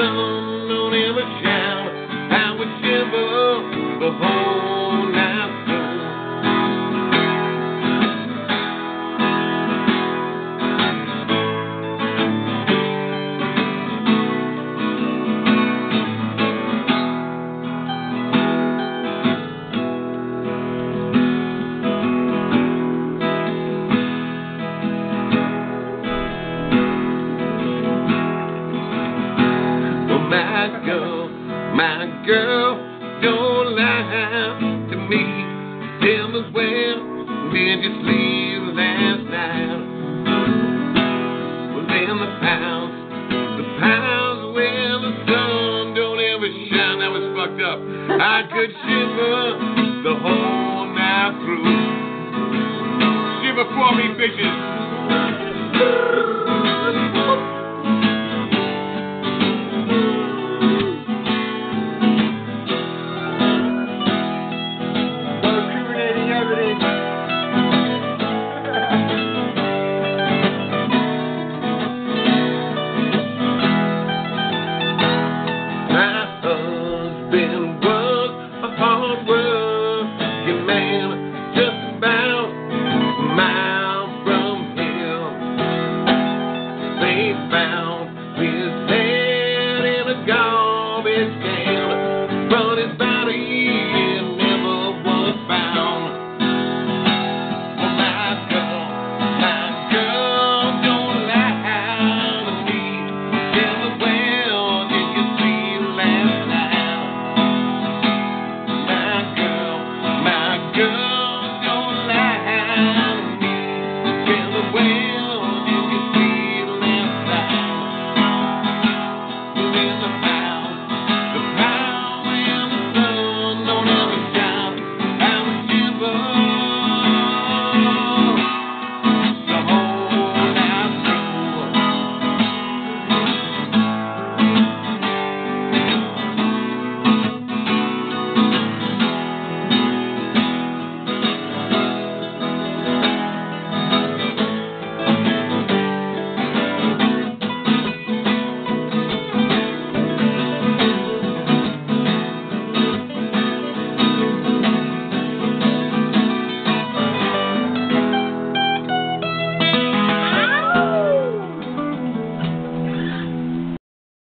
sun don't ever shine, I would shiver the whole night through. My girl, don't lie to me. Tell me where did you sleep last night? Well, in the house where the sun don't ever shine. That was fucked up. I could shiver the whole night through. Shiver for me, bitches. Found with